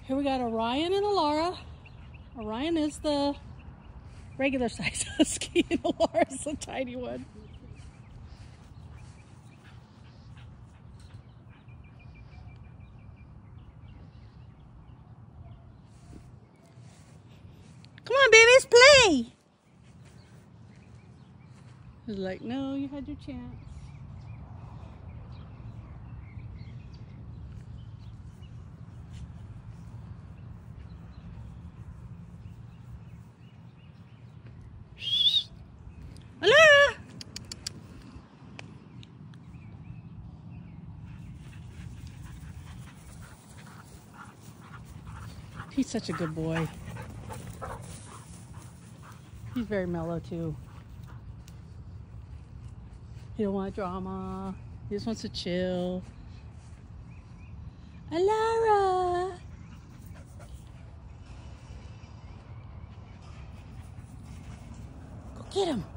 Here we got Orion and Elara. Orion is the regular size husky and Elara is the tiny one. Come on, babies, play! He's like, no, you had your chance. Elara! He's such a good boy. He's very mellow too. He don't want drama. He just wants to chill. Elara! Go get him.